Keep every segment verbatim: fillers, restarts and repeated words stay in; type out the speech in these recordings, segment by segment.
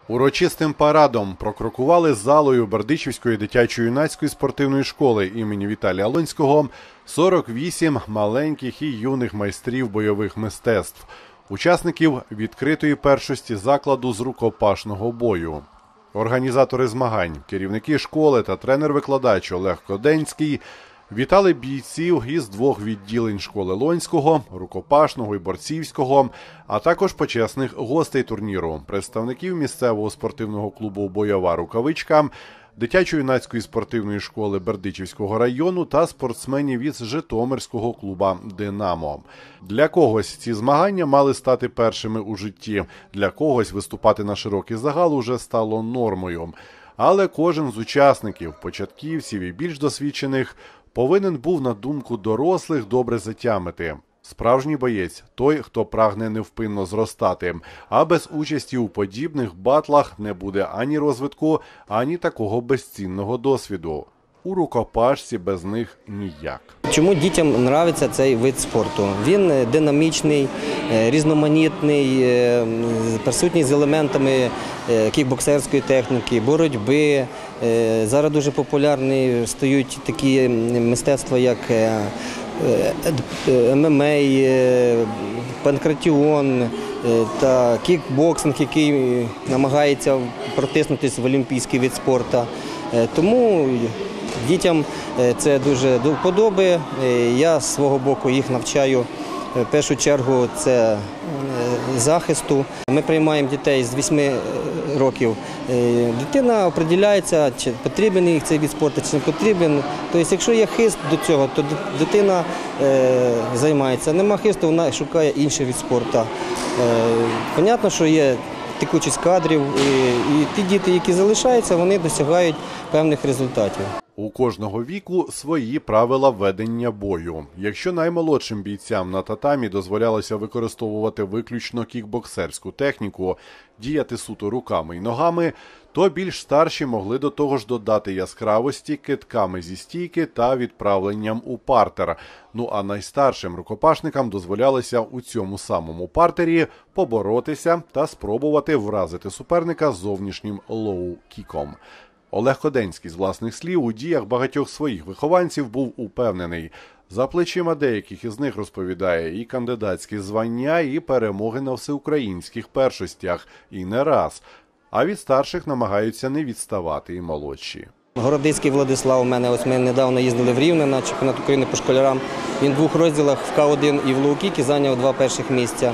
Урочистим парадом прокрокували залою Бердичівської дитячо-юнацької спортивної школи імені Віталія Лонського сорок вісім маленьких і юних майстрів бойових мистецтв, учасників відкритої першості закладу з рукопашного бою. Організатори змагань, керівники школи та тренер-викладач Олег Коденський вітали бійців із двох відділень школи Лонського, рукопашного і борцівського, а також почесних гостей турніру, представників місцевого спортивного клубу «Бойова рукавичка», дитячо-юнацької спортивної школи Бердичівського району та спортсменів із житомирського клуба «Динамо». Для когось ці змагання мали стати першими у житті, для когось виступати на широкий загал уже стало нормою. Але кожен з учасників, початківців і більш досвідчених, повинен був, на думку дорослих, добре затямити. Справжній боєць – той, хто прагне невпинно зростати, а без участі у подібних батлах не буде ані розвитку, ані такого безцінного досвіду. У рукопашці без них ніяк. Чому дітям подобається цей вид спорту? Він динамічний, різноманітний, присутній з елементами кікбоксерської техніки, боротьби. Зараз дуже популярні стають такі мистецтва, як ем ем а, панкратіон та кікбоксинг, який намагається протиснутися в олімпійський вид спорту. Тому дітям це дуже до вподоби. Я з свого боку їх навчаю в першу чергу це захисту. Ми приймаємо дітей з вісьми років. Дитина определяється, чи потрібен їй цей вид спорту, чи не потрібен. Тобто, якщо є хист до цього, то дитина займається. Нема хисту, вона шукає інший вид спорту. Понятно, що є текучість кадрів, і, і ті діти, які залишаються, вони досягають певних результатів. У кожного віку свої правила ведення бою. Якщо наймолодшим бійцям на татамі дозволялося використовувати виключно кікбоксерську техніку, діяти суто руками і ногами, то більш старші могли до того ж додати яскравості кидками зі стійки та відправленням у партер. Ну а найстаршим рукопашникам дозволялося у цьому самому партері поборотися та спробувати вразити суперника зовнішнім лоу-кіком. Олег Коденський з власних слів у діях багатьох своїх вихованців був упевнений. За плечима деяких із них, розповідає, і кандидатські звання, і перемоги на всеукраїнських першостях, і не раз. А від старших намагаються не відставати і молодші. Городицький Владислав у мене, ось ми недавно їздили в Рівне на чемпіонат України по школярам. Він в двох розділах в Ка один і в лоу-кікі зайняв два перших місця.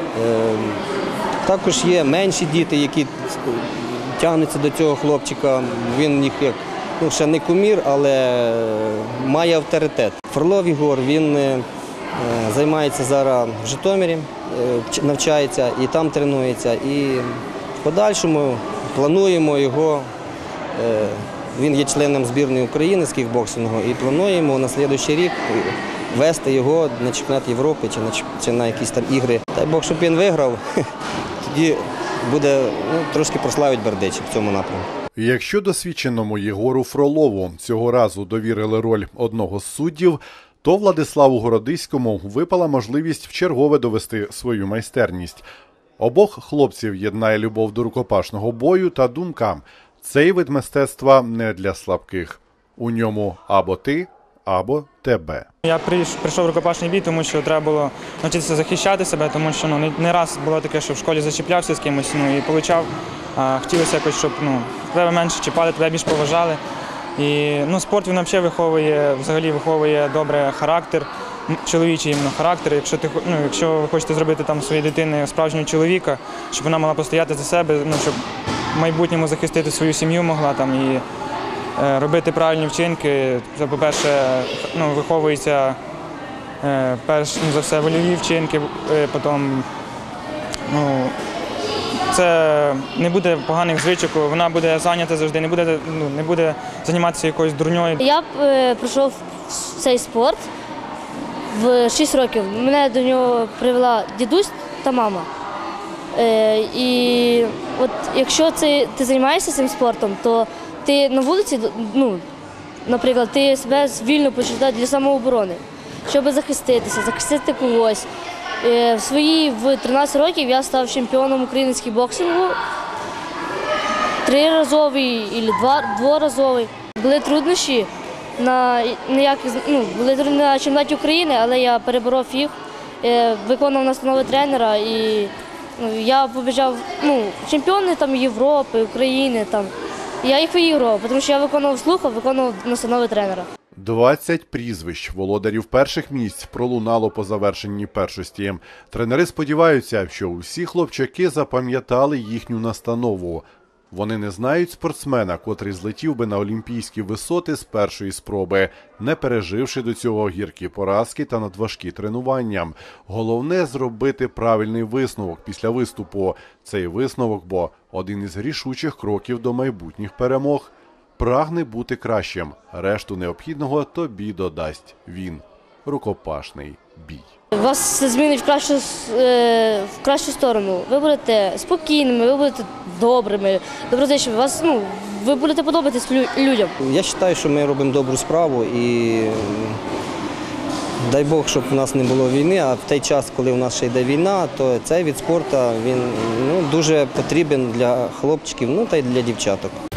Також є менші діти, які тягнуться до цього хлопчика. Він їх як, ну, ще не кумір, але має авторитет. Фролов Ігор, він е, займається зараз в Житомирі, е, навчається і там тренується. І в подальшому плануємо його, е, він є членом збірної України з кікбоксингу, і плануємо на наступний рік вести його на чемпіонат Європи чи на, чи на якісь там ігри. Дай Бог, щоб він виграв, тоді буде, ну, трошки прославить Бердичів в цьому напрямку. Якщо досвідченому Єгору Фролову цього разу довірили роль одного з суддів, то Владиславу Городиському випала можливість вчергове довести свою майстерність. Обох хлопців єднає любов до рукопашного бою та думка – цей вид мистецтва не для слабких. У ньому або ти, або тебе. Я прийшов в рукопашний бій, тому що треба було навчитися захищати себе, тому що ну, не раз було таке, що в школі зачіплявся з кимось, ну, і получав. А, хотілося якось, щоб ну, тебе менше чіпали, тебе більш поважали. І ну, спорт він взагалі виховує, взагалі виховує добре характер, чоловічий іменно характер. Якщо, ти, ну, якщо ви хочете зробити там своїй дитини справжнього чоловіка, щоб вона мала постояти за себе, ну, щоб в майбутньому захистити свою сім'ю могла там, і робити правильні вчинки. Це, по-перше, ну, виховується е, перш за все вольові вчинки, е, потім ну, це не буде поганих звичок, вона буде зайнята завжди, не буде, ну, не буде займатися якоюсь дурньою. Я е, прийшов в цей спорт в шість років. Мене до нього привела дідусь та мама. Е, і от якщо це, ти займаєшся цим спортом, то ти на вулиці, ну, наприклад, ти себе вільно почуваєш для самооборони, щоб захиститися, захистити когось. В свої в тринадцять років я став чемпіоном України з кікбоксингу. триразовий або два, дворазовий. Були труднощі на, ніяк, ну, були труднощі на чемпіонаті України, але я переборов їх, е, виконував настанови тренера і ну, я побіжав ну, чемпіони там, Європи, України. Там. Я їх виігрував, тому що я виконував слухав, виконував настанови тренера. двадцять прізвищ володарів перших місць пролунало по завершенні першості. Тренери сподіваються, що усі хлопчаки запам'ятали їхню настанову. Вони не знають спортсмена, котрий злетів би на олімпійські висоти з першої спроби, не переживши до цього гіркі поразки та надважкі тренування. Головне – зробити правильний висновок після виступу. Цей висновок, бо один із рішучих кроків до майбутніх перемог. Прагне бути кращим, решту необхідного тобі додасть він. Рукопашний бій. Вас це змінить в кращу, е, в кращу сторону. Ви будете спокійними, ви будете добрими, доброзичливими. Вас, ну, ви будете подобатись лю- людям. Я вважаю, що ми робимо добру справу і дай Бог, щоб у нас не було війни, а в той час, коли у нас ще йде війна, то цей вид спорту він, ну, дуже потрібен для хлопчиків, ну та й для дівчаток.